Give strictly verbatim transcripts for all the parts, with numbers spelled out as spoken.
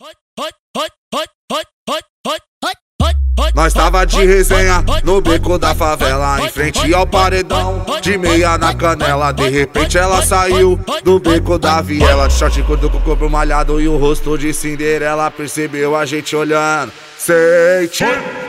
Nós tava de resenha no beco da favela, em frente ao paredão, de meia na canela. De repente ela saiu do beco da viela, de short curto com o corpo malhado e o rosto de Cinderela. Percebeu a gente olhando, sente,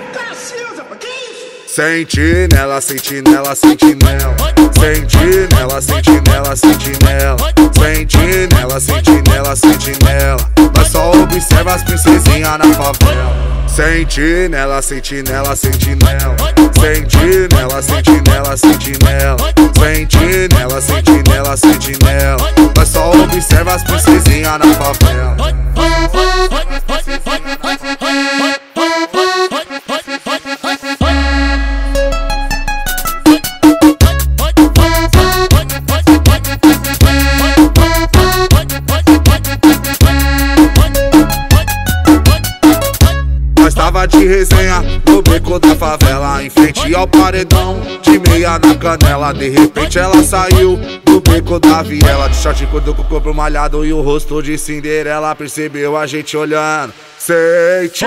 sente nela, sente nela, sente nela, sente nela, sente nela, sente nela, sente nela, sente nela, sente nela. Nós só observa as princesinhas na favela. Sente nela, sente nela, sente nela, sente nela, sente nela, sente nela, sente nela, sente nela, sente nela. Nós só observa as princesinhas na favela. Nós tava de resenha no beco da favela, em frente ao paredão, de meia na canela. De repente ela saiu do beco da viela, de short curto com o corpo malhado e o rosto de Cinderela. Percebeu a gente olhando, sente,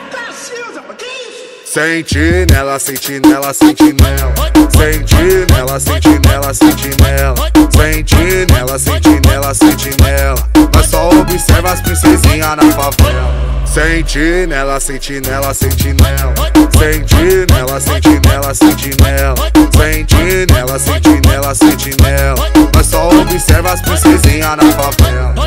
sente nela, sente nela, sente nela, sente nela, sente nela, sente nela, sente nela, sente nela, sente nela. Nós só observa as princesinhas na favela. Sente nela, sente nela, sente nela, sente nela, sente nela, sente nela, sente nela, sente nela, sente nela. Nós só observa as princesinhas na favela.